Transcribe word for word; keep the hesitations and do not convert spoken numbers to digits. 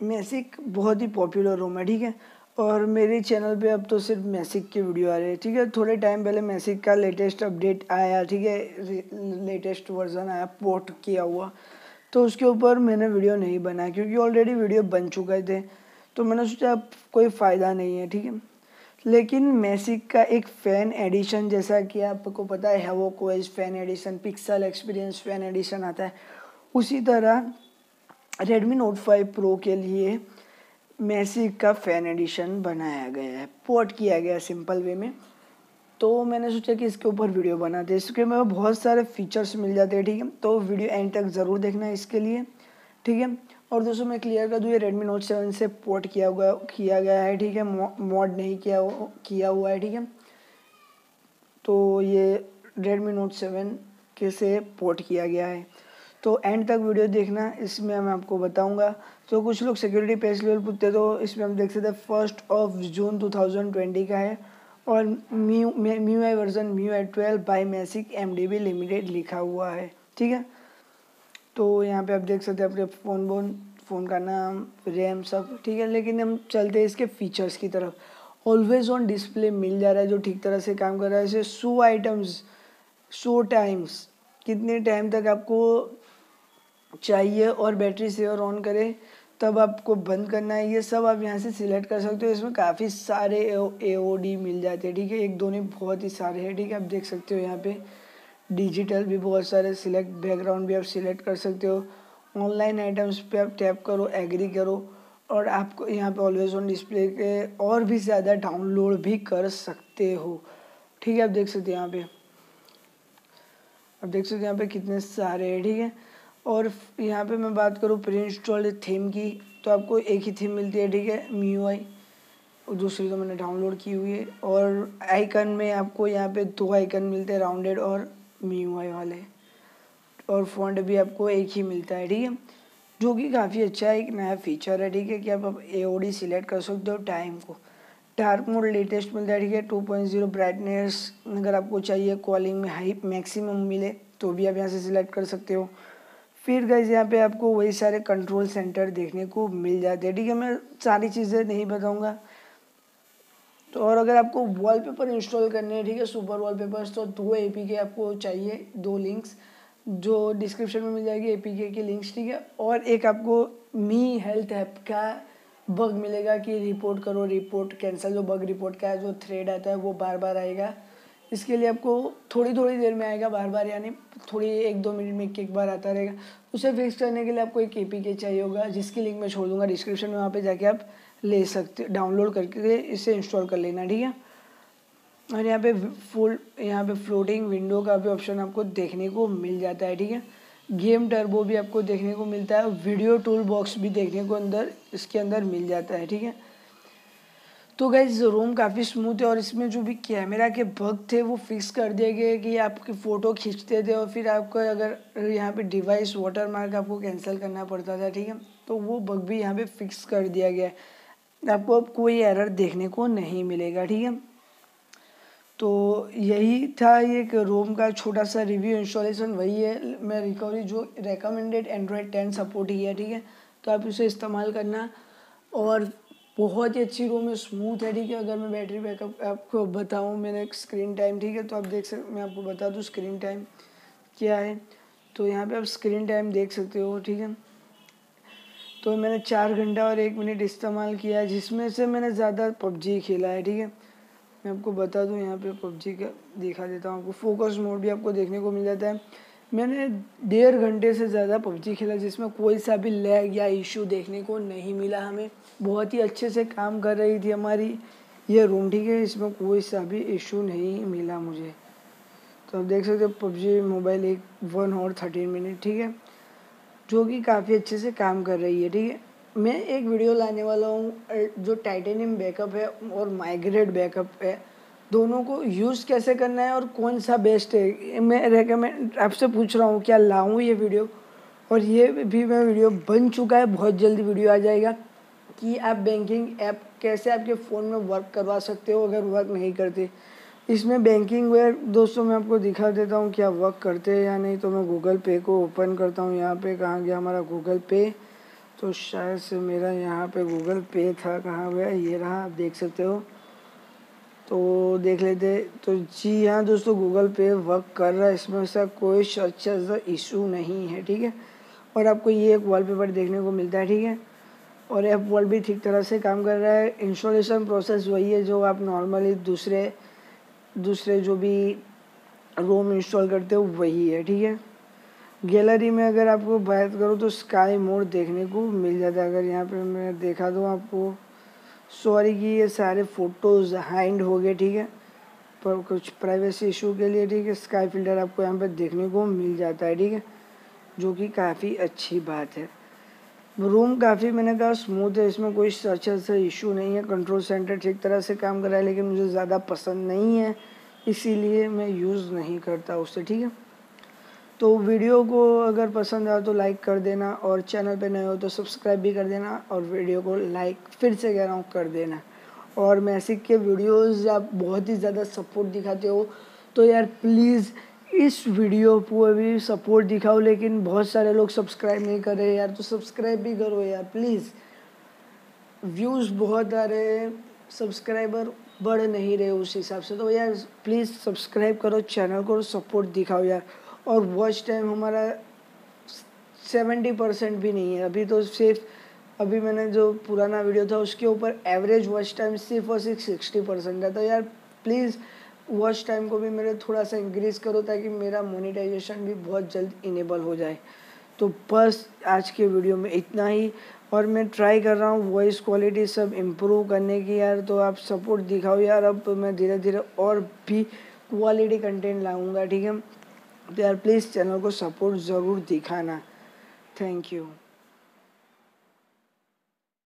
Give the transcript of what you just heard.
Mesic बहुत ही popular room है, ठीक है। और मेरे चैनल पे अब तो सिर्फ मैसिक की वीडियो आ रही है, ठीक है। थोड़े टाइम पहले मैसिक का लेटेस्ट अपडेट आया, ठीक है, लेटेस्ट वर्जन आया पोर्ट किया हुआ, तो उसके ऊपर मैंने वीडियो नहीं बनाया क्योंकि ऑलरेडी वीडियो बन चुके थे, तो मैंने सोचा अब कोई फ़ायदा नहीं है, ठीक है। लेकिन मैसिक का एक फ़ैन एडिशन, जैसा कि आपको पता है Havoc OS fan edition, Pixel experience fan edition आता है, उसी तरह रेडमी नोट फाइव प्रो के लिए मैसिक का फ़ैन एडिशन बनाया गया है, पोर्ट किया गया है सिंपल वे में। तो मैंने सोचा कि इसके ऊपर वीडियो बनाते हैं, इसके में बहुत सारे फीचर्स मिल जाते हैं, ठीक है। तो वीडियो एंड तक ज़रूर देखना है इसके लिए, ठीक है। और दोस्तों मैं क्लियर कर दूँ, ये रेडमी नोट सेवन से पोर्ट किया हुआ किया गया है, ठीक है, मॉड नहीं किया किया हुआ है, ठीक है। तो ये रेडमी नोट सेवन के से पोर्ट किया गया है, तो एंड तक वीडियो देखना, इसमें मैं आपको बताऊंगा। तो कुछ लोग सिक्योरिटी पैच लेवल पूछते, तो इसमें हम देख सकते हैं first of June two thousand twenty का है, और MIUI MIUI version MIUI twelve by मैसिक एम डी बी लिमिटेड लिखा हुआ है, ठीक है। तो यहाँ पे आप देख सकते हैं अपने फ़ोन बोन फ़ोन का नाम, रैम सब, ठीक है। लेकिन हम चलते हैं इसके फीचर्स की तरफ। ऑलवेज ऑन डिस्प्ले मिल जा रहा है जो ठीक तरह से काम कर रहा है, जैसे शो आइटम्स, शो टाइम्स, कितने टाइम तक आपको चाहिए और बैटरी सेवर ऑन करे तब आपको बंद करना है, ये सब आप यहाँ से सिलेक्ट कर सकते हो। इसमें काफ़ी सारे ए ओ डी मिल जाते हैं, ठीक है, एक दो नहीं बहुत ही सारे हैं, ठीक है। आप देख सकते हो यहाँ पे डिजिटल भी बहुत सारे, सिलेक्ट बैकग्राउंड भी आप सिलेक्ट कर सकते हो। ऑनलाइन आइटम्स पे आप टैप करो, एग्री करो, और आपको यहाँ पे ऑलवेज ऑन डिस्प्ले के और भी ज़्यादा डाउनलोड भी कर सकते हो, ठीक है। आप देख सकते हो यहाँ पे आप देख सकते हो यहाँ पे कितने सारे हैं, ठीक है। और यहाँ पे मैं बात करूँ प्री इंस्टॉल्ड थीम की, तो आपको एक ही थीम मिलती है, ठीक है, म्यूआई, और दूसरी तो मैंने डाउनलोड की हुई है। और आइकन में आपको यहाँ पे दो आइकन मिलते हैं, राउंडेड और म्यूआई वाले, और फॉन्ट भी आपको एक ही मिलता है, ठीक है, जो कि काफ़ी अच्छा है, एक नया फीचर है, ठीक है, कि आप ए ओ डी सिलेक्ट कर सकते हो टाइम को। डार्क मोड लेटेस्ट मिलता है, ठीक है, टू पॉइंट ज़ीरो ब्राइटनेस अगर आपको चाहिए, कॉलिंग में हाई मैक्सिमम मिले तो भी आप यहाँ से सिलेक्ट कर सकते हो। फिर गाइस यहाँ पे आपको वही सारे कंट्रोल सेंटर देखने को मिल जाते हैं, ठीक है। मैं सारी चीज़ें नहीं बताऊँगा। तो और अगर आपको वॉलपेपर इंस्टॉल करने हैं, ठीक है, सुपर वॉलपेपर्स, तो दो ए पी के आपको चाहिए, दो लिंक्स जो डिस्क्रिप्शन में मिल जाएगी, ए पी के की लिंक्स, ठीक है। और एक आपको मी हेल्थ ऐप का बग मिलेगा कि रिपोर्ट करो, रिपोर्ट कैंसिल, जो बग रिपोर्ट का है जो थ्रेड आता है वो बार बार आएगा। इसके लिए आपको थोड़ी थोड़ी देर में आएगा, बार बार यानी थोड़ी एक दो मिनट में एक एक बार आता रहेगा। उसे फिक्स करने के लिए आपको एक ए पी के चाहिए होगा, जिसकी लिंक मैं छोड़ दूंगा डिस्क्रिप्शन में, वहाँ पे जाके आप ले सकते, डाउनलोड करके इसे इंस्टॉल कर लेना, ठीक है। और यहाँ पे फुल यहाँ पे फ्लोटिंग विंडो का भी ऑप्शन आपको देखने को मिल जाता है, ठीक है। गेम टर्बो भी आपको देखने को मिलता है, वीडियो टूल बॉक्स भी देखने को अंदर इसके अंदर मिल जाता है, ठीक है। तो गाइस रोम काफ़ी स्मूथ है, और इसमें जो भी कैमरा के बग थे वो फिक्स कर दिए गए कि आपकी फ़ोटो खींचते थे और फिर आपको अगर यहाँ पे डिवाइस वाटर मार्क आपको कैंसिल करना पड़ता था, ठीक है, तो वो बग भी यहाँ पे फिक्स कर दिया गया है, आपको अब कोई एरर देखने को नहीं मिलेगा, ठीक है। तो यही था ये रोम का छोटा सा रिव्यू, इंस्टॉलेशन वही है, मैं रिकवरी जो रेकमेंडेड एंड्रॉयड टेन सपोर्ट ही है, ठीक है, तो आप इसे इस्तेमाल करना। और बहुत ही अच्छी रोम है, स्मूथ है, ठीक है। अगर मैं बैटरी बैकअप आपको बताऊं, मैंने स्क्रीन टाइम, ठीक है, तो आप देख सकते, मैं आपको बता दूं स्क्रीन टाइम क्या है। तो यहाँ पे आप स्क्रीन टाइम देख सकते हो, ठीक है। तो मैंने चार घंटा और एक मिनट इस्तेमाल किया है, जिसमें से मैंने ज़्यादा पबजी खेला है, ठीक है। मैं आपको बता दूं, यहाँ पे पबजी का दिखा देता हूँ आपको, फोकस मोड भी आपको देखने को मिल जाता है। मैंने डेढ़ घंटे से ज़्यादा पबजी खेला, जिसमें कोई सा भी लैग या इशू देखने को नहीं मिला हमें, बहुत ही अच्छे से काम कर रही थी हमारी ये रूम, ठीक है, इसमें कोई सा भी इशू नहीं मिला मुझे। तो आप देख सकते हो पबजी मोबाइल एक वन और थर्टीन मिनट, ठीक है, जो कि काफ़ी अच्छे से काम कर रही है, ठीक है। मैं एक वीडियो लाने वाला हूँ जो टाइटेनियम बैकअप है और माइग्रेट बैकअप है, दोनों को यूज़ कैसे करना है और कौन सा बेस्ट है, मैं रेकमेंड आपसे पूछ रहा हूँ क्या लाऊँ ये वीडियो। और ये भी मैं वीडियो बन चुका है, बहुत जल्दी वीडियो आ जाएगा कि आप बैंकिंग ऐप कैसे आपके फ़ोन में वर्क करवा सकते हो अगर वर्क नहीं करते। इसमें बैंकिंग वेयर दोस्तों मैं आपको दिखा देता हूँ क्या वर्क करते हैं या नहीं। तो मैं गूगल पे को ओपन करता हूँ, यहाँ पे कहाँ गया हमारा गूगल पे, तो शायद से मेरा यहाँ पे गूगल पे था, कहाँ गया, ये रहा, आप देख सकते हो। तो देख लेते। तो जी हाँ दोस्तों, गूगल पे वर्क कर रहा है, इसमें ऐसा कोई अच्छा सा इशू नहीं है, ठीक है। और आपको ये एक वॉलपेपर देखने को मिलता है, ठीक है। और ऐप वॉल भी ठीक तरह से काम कर रहा है। इंस्टॉलेशन प्रोसेस वही है जो आप नॉर्मली दूसरे दूसरे जो भी रोम इंस्टॉल करते हो वही है, ठीक है। गैलरी में अगर आपको बात करूँ तो स्काई मोड देखने को मिल जाता है। अगर यहाँ पे मैं देखा दूँ आपको, सॉरी कि ये सारे फ़ोटोज़ हाइड हो गए, ठीक है, पर कुछ प्राइवेसी इशू के लिए, ठीक है। स्काई फिल्टर आपको यहाँ पे देखने को मिल जाता है, ठीक है, जो कि काफ़ी अच्छी बात है। रूम काफ़ी मैंने कहा स्मूथ है, इसमें कोई अच्छा सा इशू नहीं है। कंट्रोल सेंटर ठीक तरह से काम कर रहा है, लेकिन मुझे ज़्यादा पसंद नहीं है, इसीलिए मैं यूज़ नहीं करता उससे, ठीक है। तो वीडियो को अगर पसंद आए तो लाइक कर देना, और चैनल पे नए हो तो सब्सक्राइब भी कर देना, और वीडियो को लाइक फिर से कह रहा हूँ कर देना। और मैसिक के वीडियोज़ आप बहुत ही ज़्यादा सपोर्ट दिखाते हो, तो यार प्लीज़ इस वीडियो को भी सपोर्ट दिखाओ। लेकिन बहुत सारे लोग सब्सक्राइब नहीं कर रहे यार, तो सब्सक्राइब भी करो यार प्लीज़। व्यूज़ बहुत आ रहे हैं, सब्सक्राइबर बढ़ नहीं रहे उस हिसाब से, तो यार प्लीज़ सब्सक्राइब करो, चैनल को सपोर्ट दिखाओ यार। और वॉच टाइम हमारा सेवेंटी परसेंट भी नहीं है अभी, तो सिर्फ अभी मैंने जो पुराना वीडियो था उसके ऊपर एवरेज वॉच टाइम सिर्फ और सिर्फ सिक्सटी परसेंट है। तो यार प्लीज़ वॉच टाइम को भी मेरे थोड़ा सा इंक्रीज़ करो, ताकि मेरा मोनेटाइजेशन भी बहुत जल्द इनेबल हो जाए। तो बस आज के वीडियो में इतना ही, और मैं ट्राई कर रहा हूँ वॉइस क्वालिटी सब इम्प्रूव करने की यार, तो आप सपोर्ट दिखाओ यार। अब मैं धीरे धीरे और भी क्वालिटी कंटेंट लाऊंगा, ठीक है। तो यार प्लीज़ चैनल को सपोर्ट ज़रूर दिखाना। Thank you.